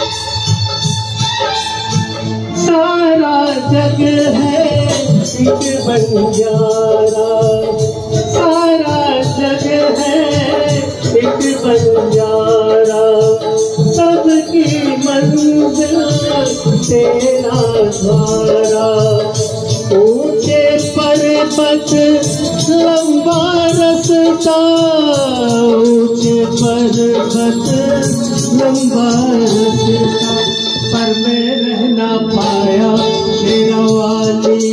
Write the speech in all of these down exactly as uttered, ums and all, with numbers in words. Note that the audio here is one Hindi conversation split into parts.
सारा जग है एक बंजारा, सारा जग है एक बंजारा, सबकी मंजिल तेरा द्वारा। ऊंचे पर्वत लंबा रास्ता, ऊंचे पर्वत लंबा रास्ता, पर मैं रह ना पाया शेरवाली।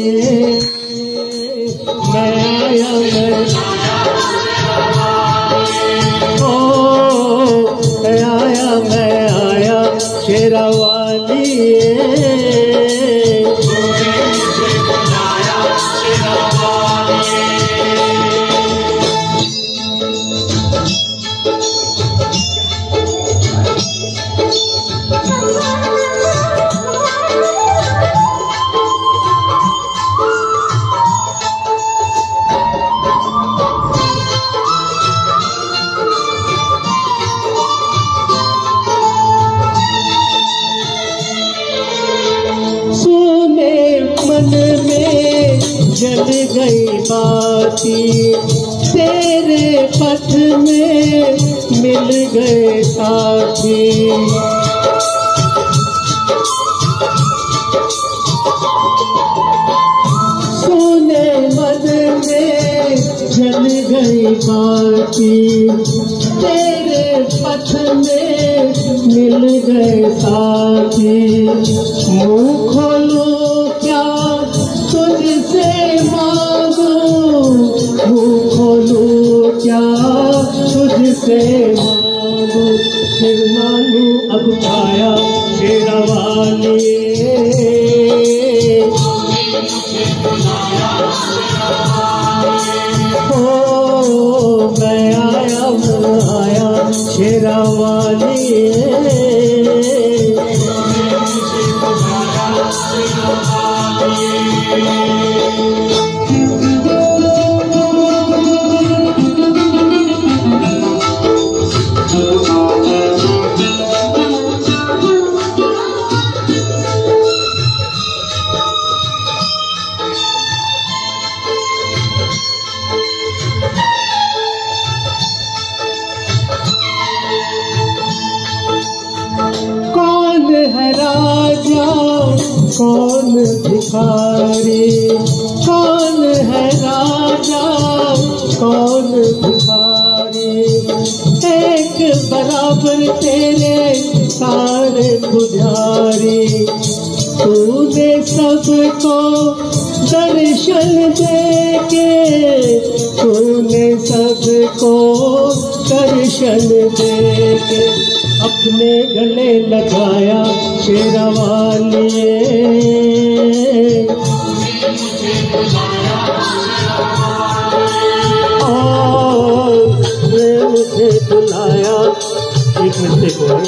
मैं आया मैं ओ मैं आया मैं आया शेरवाली। मन में जल गई बाती, तेरे पथ में मिल गए साथी। सोने मन में जल गई बाती, तेरे पथ में मिल गए साथी। मुँह खोलो क्या तुझसे मांगू, मुँह खोलूं क्या तुझसे मांगू, फिर मांगू अब पाया शेरवाली। ओ मैं आया मैं आया शेरवाली। कौन है राजा कौन भिखारी, कौन है राजा कौन भिखारी, एक बराबर तेरे सारे पुजारी। तूने सबको दर्शन देके, तूने सबको दर्शन देके अपने गले लगाया शेरवाली। ओ मुझे बुलाया, एक मिनट को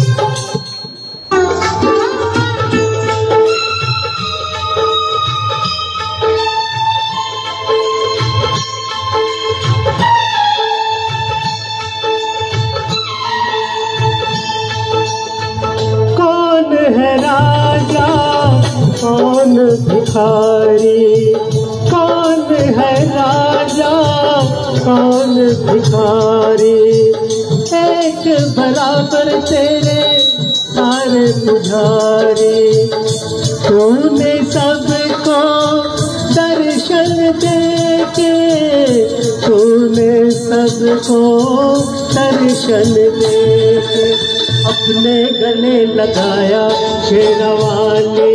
है राजा कौन भिखारी, कौन है राजा कौन भिखारी, एक बराबर तेरे सारे पुजारी। तूने सबको दर्शन देके, तूने सबको दर्शन देके अपने गले लगाया शेरवाली।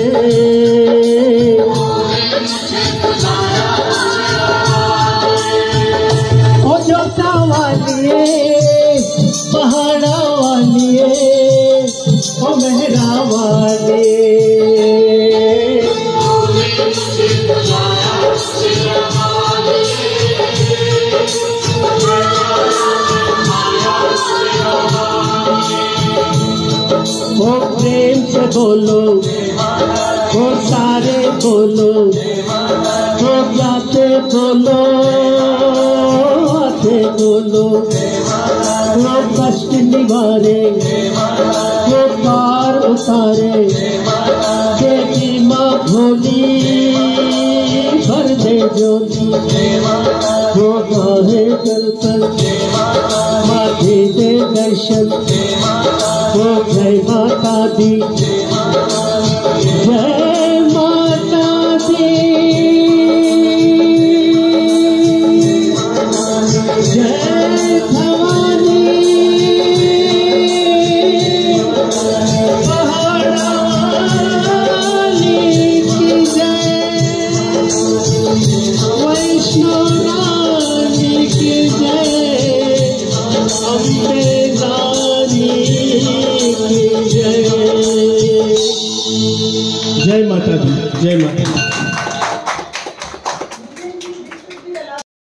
ओ जोता वालिए, पहाड़ा वालिए, ओ मेहरा वालिए, वो प्रेम से बोलो, वो सारे बोलो, वो जाते बोलो, आते बोलो। वो कष्ट निवारे, वो पार उतारे, देवी माँ भोली भर दे ज्योति, वो गाहे जल पर माथे दे दर्शन, वो जय माता दी, जय माता दी, जय भवानी पहाड़ा वाली की जय, वैष्णो रानी की जय, अम्बे रानी की जय। जय माता दी, जय माता।